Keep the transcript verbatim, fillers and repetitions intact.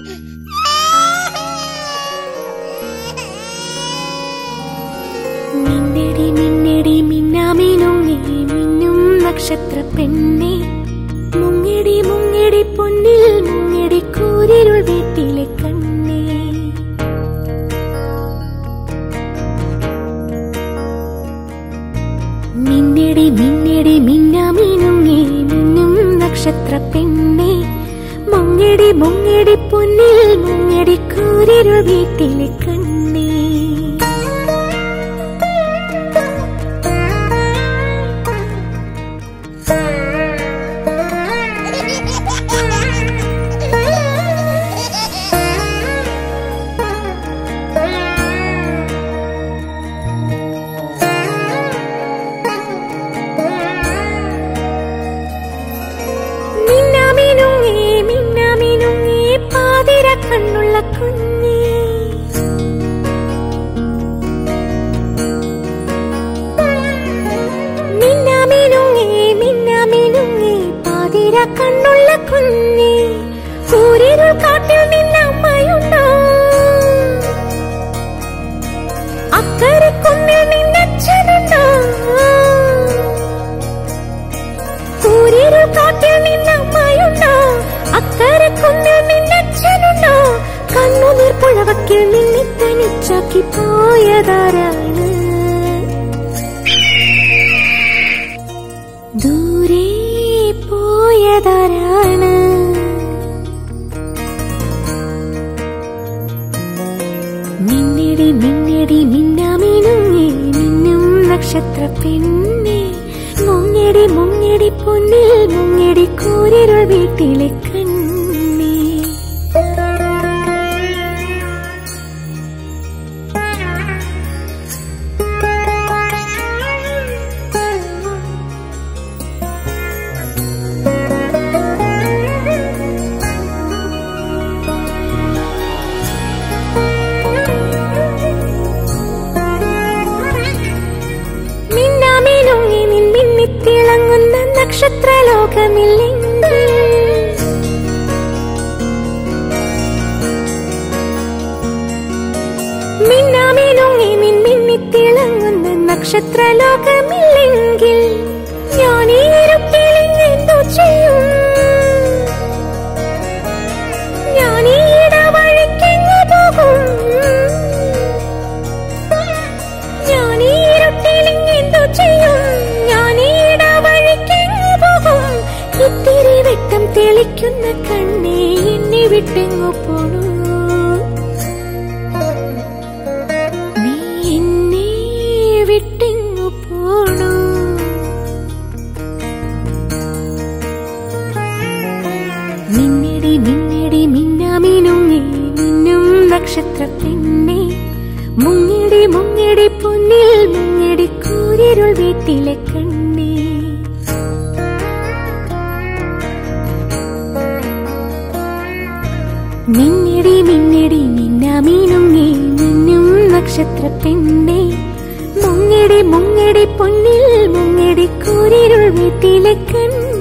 മിന്നടി മിന്നടി മിന്നാമിനുങ്ങി മിന്നും നക്ഷത്ര പെണ്ണെ, മുങ്ങിടി മുങ്ങിടി പൊന്നിൽ മുങ്ങിടി കൂരിരുൾ വീട്ടിലെ കണ്ണേ. മിന്നടി മിന്നടി മിന്നാമിനുങ്ങി മിന്നും നക്ഷത്ര പെണ്ണെ, മുങ്ങിടി മുങ്ങിടി പൊന്നിൽ മുങ്ങിടി കൂരിരുൾ വീട്ടിലെ കണ്ണേ. കണ്ണുള്ള കുഞ്ഞേ, മിന്നാമിനുങ്ങേ മിന്നാമിനുങ്ങേ പാതിര കണ്ണുള്ള കുഞ്ഞേ, കൂരിരുൾ കാട്ടിൽ നിന്നമ്മയുണ്ടോ, അക്കരെ കുന്നിൽ നിന്നച്ഛനുണ്ടോ, കൂരിരുൾ കാട്ടിൽ നിന്നമ്മയുണ്ടോ, അക്കരെ കുന്നിൽ നിന്നച്ഛനുണ്ടോ, കണ്ണുനീർ പുഴവക്കിൽ നിന്നെ തനിച്ചാക്കി പോയതാരാണ്, ദൂരെ പോയതാരാണ്. മിന്നടി മിന്നടി മിന്നാമിനുങ്ങി മിന്നും നക്ഷത്ര പെണ്ണെ, മുങ്ങിടി മുങ്ങിടി പൊന്നിൽ മുങ്ങിടി കൂരിരുൾ വീട്ടിലെ കണ്ണേ. മിന്നാമിനുങ്ങി നിൻ മിന്നിത്തിളങ്ങുന്ന നക്ഷത്രലോകമില്ലെങ്കിൽ, മിന്നാമിനുങ്ങി നിൻ മിന്നിത്തിളങ്ങുന്ന നക്ഷത്രലോകമില്ലെങ്കിൽ, ഞാൻ ഈ ഇരുട്ടിൽ എന്തോ ചെയ്യും, ഞാൻ ഈ ഇടവഴിക്കെങ്ങു പോകും, ഞാൻ ഈ ഇരുട്ടിൽ എന്തോ ചെയ്യും, ഞാൻ ഈ ഇടവഴിക്കെങ്ങു പോകും, ഇത്തിരി വെട്ടം തെളിക്കുന്ന കണ്ണേ എന്നെ വിട്ടെങ്ങു പോണു, നീ എന്നെ വിട്ടെങ്ങു പോണു. മിന്നടി മിന്നടി മിന്നാമിനുങ്ങി മിന്നും നക്ഷത്ര പെണ്ണെ, മുങ്ങിടി മുങ്ങിടി പൊന്നിൽ മുങ്ങിടി കൂരിരുൾ വീട്ടിലെ കണ്ണേ. മിന്നടി മിന്നടി മിന്നാമിനുങ്ങി മിന്നും നക്ഷത്ര പെണ്ണെ, മുങ്ങിടി മുങ്ങിടി പൊന്നിൽ മുങ്ങിടി കൂരിരുൾ വീട്ടിലെ കണ്ണേ.